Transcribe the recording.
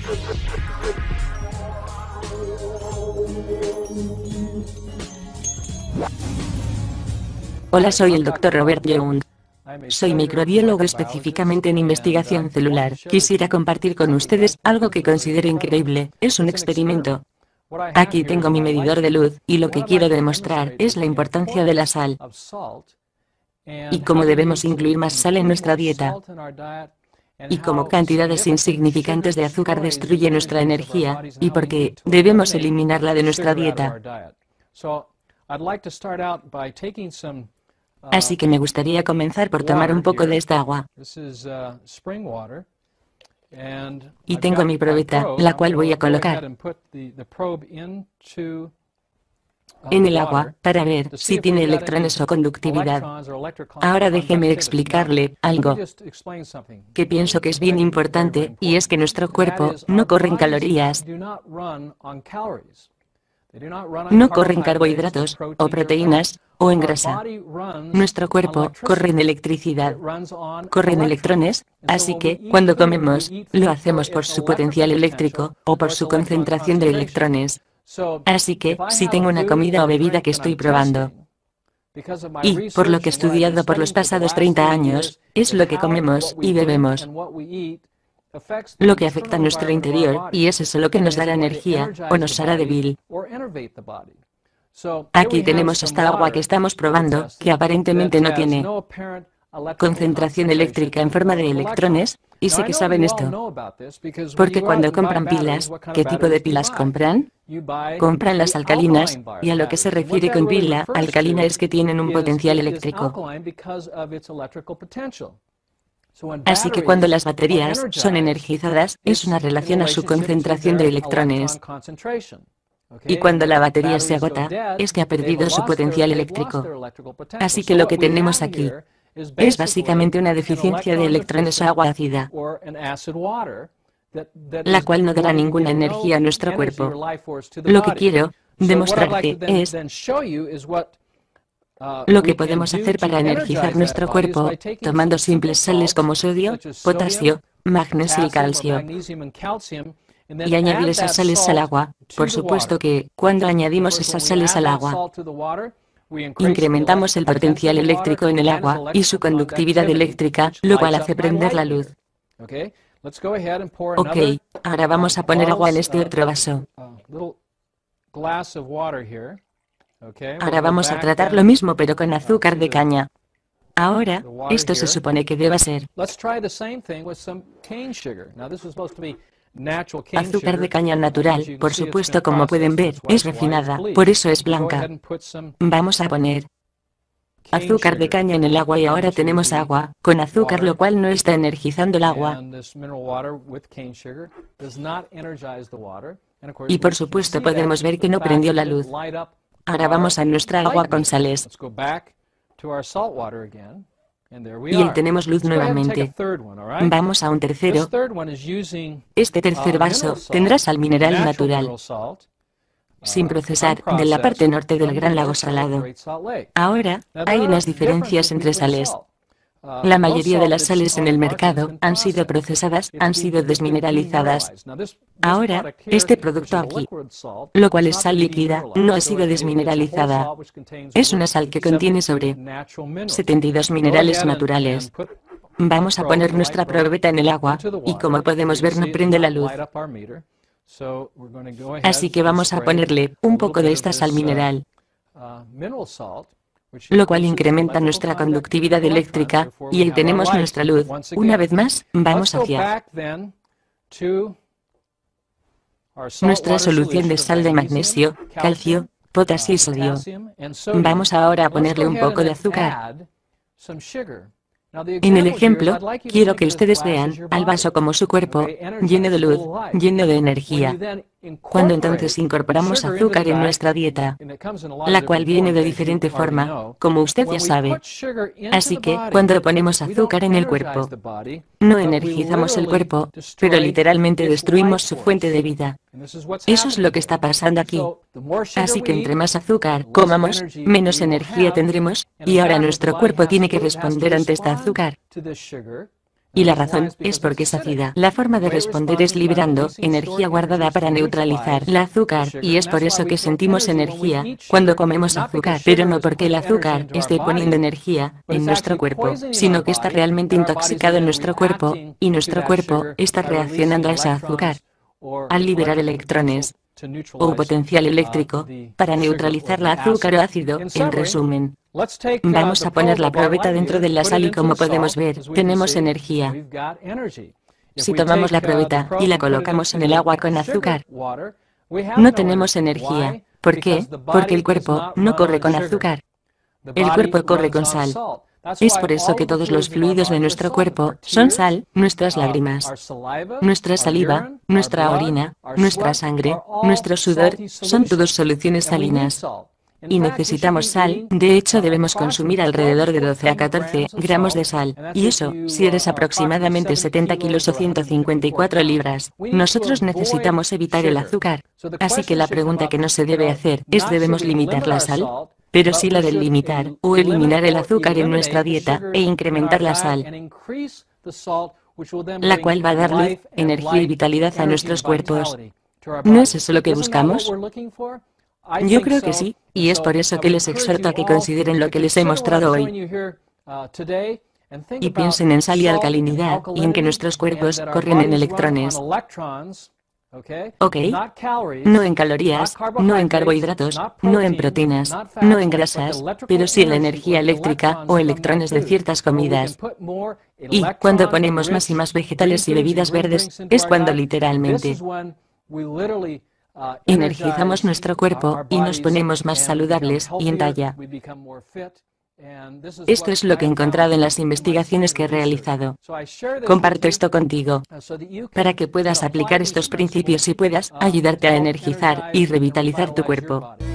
Hola, soy el Dr. Robert Young. Soy microbiólogo específicamente en investigación celular. Quisiera compartir con ustedes algo que considero increíble. Es un experimento. Aquí tengo mi medidor de luz, y lo que quiero demostrar es la importancia de la sal y cómo debemos incluir más sal en nuestra dieta, y cómo cantidades insignificantes de azúcar destruye nuestra energía, y por qué debemos eliminarla de nuestra dieta. Así que me gustaría comenzar por tomar un poco de esta agua. Y tengo mi probeta, la cual voy a colocar en el agua, para ver si tiene electrones o conductividad. Ahora déjeme explicarle algo que pienso que es bien importante, y es que nuestro cuerpo no corre en calorías, no corre en carbohidratos, o proteínas, o en grasa. Nuestro cuerpo corre en electricidad, corre en electrones, así que, cuando comemos, lo hacemos por su potencial eléctrico, o por su concentración de electrones. Así que, si tengo una comida o bebida que estoy probando, y, por lo que he estudiado por los pasados 30 años, es lo que comemos y bebemos lo que afecta a nuestro interior, y es eso lo que nos dará energía, o nos hará débil. Aquí tenemos esta agua que estamos probando, que aparentemente no tiene concentración eléctrica en forma de electrones, y sé que saben esto, porque cuando compran pilas, ¿qué tipo de pilas compran? Compran las alcalinas, y a lo que se refiere con pila alcalina es que tienen un potencial eléctrico. Así que cuando las baterías son energizadas, es una relación a su concentración de electrones. Y cuando la batería se agota, es que ha perdido su potencial eléctrico. Así que lo que tenemos aquí es básicamente una deficiencia de electrones o agua ácida, la cual no dará ninguna energía a nuestro cuerpo. Lo que quiero demostrarte es lo que podemos hacer para energizar nuestro cuerpo, tomando simples sales como sodio, potasio, magnesio y calcio, y añadir esas sales al agua. Por supuesto que, cuando añadimos esas sales al agua, incrementamos el potencial eléctrico en el agua, y su conductividad eléctrica, lo cual hace prender la luz. Ok, ahora vamos a poner agua en este otro vaso. Ahora vamos a tratar lo mismo pero con azúcar de caña. Ahora, esto se supone que deba ser azúcar de caña natural, por supuesto, como pueden ver, es refinada, por eso es blanca. Vamos a poner azúcar de caña en el agua y ahora tenemos agua con azúcar, lo cual no está energizando el agua. Y por supuesto podemos ver que no prendió la luz. Ahora vamos a nuestra agua con sales. Y ahí tenemos luz nuevamente. Vamos a un tercero. Este tercer vaso tendrá sal mineral natural, sin procesar, de la parte norte del Gran Lago Salado. Ahora, hay unas diferencias entre sales. La mayoría de las sales en el mercado han sido procesadas, han sido desmineralizadas. Ahora, este producto aquí, lo cual es sal líquida, no ha sido desmineralizada. Es una sal que contiene sobre 72 minerales naturales. Vamos a poner nuestra probeta en el agua, y como podemos ver no prende la luz. Así que vamos a ponerle un poco de esta sal mineral, lo cual incrementa nuestra conductividad eléctrica, y ahí tenemos nuestra luz. Una vez más, vamos hacia nuestra solución de sal de magnesio, calcio, potasio y sodio. Vamos ahora a ponerle un poco de azúcar. En el ejemplo, quiero que ustedes vean al vaso como su cuerpo, lleno de luz, lleno de energía. Cuando entonces incorporamos azúcar en nuestra dieta, la cual viene de diferente forma, como usted ya sabe. Así que, cuando ponemos azúcar en el cuerpo, no energizamos el cuerpo, pero literalmente destruimos su fuente de vida. Eso es lo que está pasando aquí. Así que entre más azúcar comamos, menos energía tendremos, y ahora nuestro cuerpo tiene que responder ante esta azúcar. Y la razón es porque es ácida. La forma de responder es liberando energía guardada para neutralizar el azúcar, y es por eso que sentimos energía cuando comemos azúcar, pero no porque el azúcar esté poniendo energía en nuestro cuerpo, sino que está realmente intoxicado en nuestro cuerpo, y nuestro cuerpo está reaccionando a ese azúcar al liberar electrones o potencial eléctrico para neutralizar el azúcar o ácido. En resumen, vamos a poner la probeta dentro de la sal y como podemos ver, tenemos energía. Si tomamos la probeta y la colocamos en el agua con azúcar, no tenemos energía. ¿Por qué? Porque el cuerpo no corre con azúcar. El cuerpo corre con sal. Es por eso que todos los fluidos de nuestro cuerpo son sal, nuestras lágrimas, nuestra saliva, nuestra orina, nuestra sangre, nuestro sudor, son todos soluciones salinas. Y necesitamos sal, de hecho debemos consumir alrededor de 12 a 14 gramos de sal, y eso, si eres aproximadamente 70 kilos o 154 libras. Nosotros necesitamos evitar el azúcar. Así que la pregunta que no se debe hacer es ¿debemos limitar la sal? Pero sí la de limitar o eliminar el azúcar en nuestra dieta e incrementar la sal, la cual va a dar luz, energía y vitalidad a nuestros cuerpos. ¿No es eso lo que buscamos? Yo creo que sí, y es por eso que les exhorto a que consideren lo que les he mostrado hoy. Y piensen en sal y alcalinidad, y en que nuestros cuerpos corren en electrones. Ok, no en calorías, no en carbohidratos, no en proteínas, no en grasas, pero sí en la energía eléctrica o electrones de ciertas comidas. Y cuando ponemos más y más vegetales y bebidas verdes, es cuando literalmente energizamos nuestro cuerpo y nos ponemos más saludables y en talla. Esto es lo que he encontrado en las investigaciones que he realizado. Comparto esto contigo para que puedas aplicar estos principios y puedas ayudarte a energizar y revitalizar tu cuerpo.